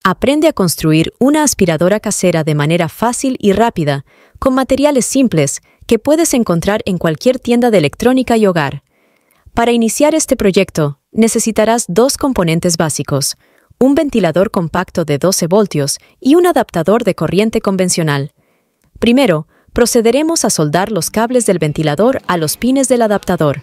Aprende a construir una aspiradora casera de manera fácil y rápida, con materiales simples que puedes encontrar en cualquier tienda de electrónica y hogar. Para iniciar este proyecto, necesitarás dos componentes básicos: un ventilador compacto de 12 voltios y un adaptador de corriente convencional. Primero, procederemos a soldar los cables del ventilador a los pines del adaptador.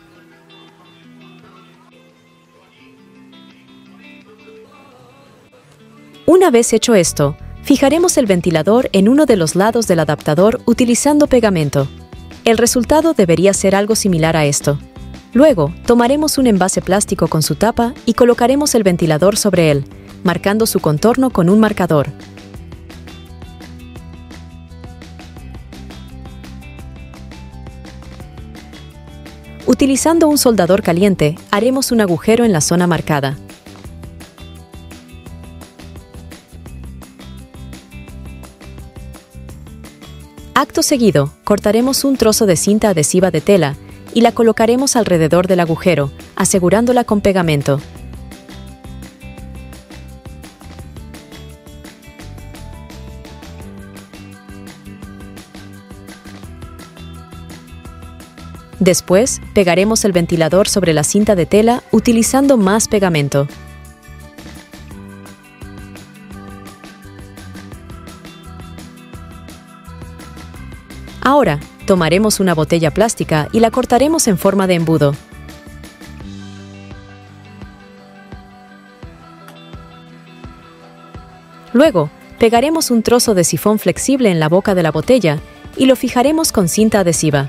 Una vez hecho esto, fijaremos el ventilador en uno de los lados del adaptador utilizando pegamento. El resultado debería ser algo similar a esto. Luego, tomaremos un envase plástico con su tapa y colocaremos el ventilador sobre él, marcando su contorno con un marcador. Utilizando un soldador caliente, haremos un agujero en la zona marcada. Acto seguido, cortaremos un trozo de cinta adhesiva de tela y la colocaremos alrededor del agujero, asegurándola con pegamento. Después, pegaremos el ventilador sobre la cinta de tela utilizando más pegamento. Ahora, tomaremos una botella plástica y la cortaremos en forma de embudo. Luego, pegaremos un trozo de sifón flexible en la boca de la botella y lo fijaremos con cinta adhesiva.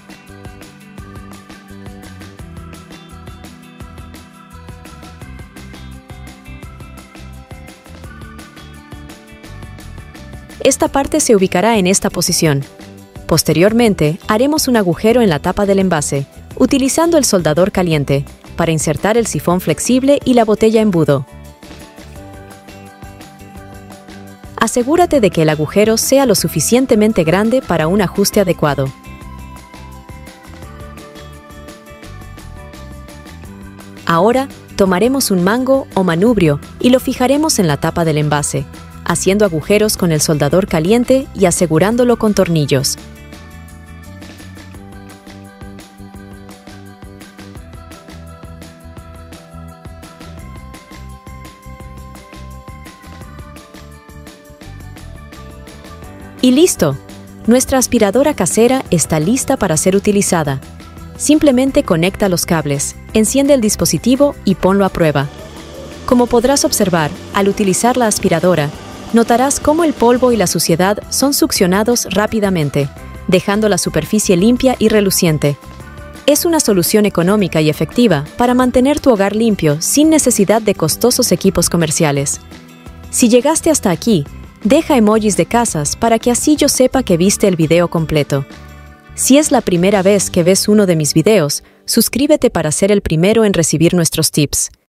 Esta parte se ubicará en esta posición. Posteriormente, haremos un agujero en la tapa del envase, utilizando el soldador caliente, para insertar el sifón flexible y la botella embudo. Asegúrate de que el agujero sea lo suficientemente grande para un ajuste adecuado. Ahora, tomaremos un mango o manubrio y lo fijaremos en la tapa del envase, haciendo agujeros con el soldador caliente y asegurándolo con tornillos. Y listo. Nuestra aspiradora casera está lista para ser utilizada. Simplemente conecta los cables, enciende el dispositivo y ponlo a prueba. Como podrás observar, al utilizar la aspiradora, notarás cómo el polvo y la suciedad son succionados rápidamente, dejando la superficie limpia y reluciente. Es una solución económica y efectiva para mantener tu hogar limpio sin necesidad de costosos equipos comerciales. Si llegaste hasta aquí, deja emojis de casas para que así yo sepa que viste el video completo. Si es la primera vez que ves uno de mis videos, suscríbete para ser el primero en recibir nuestros tips.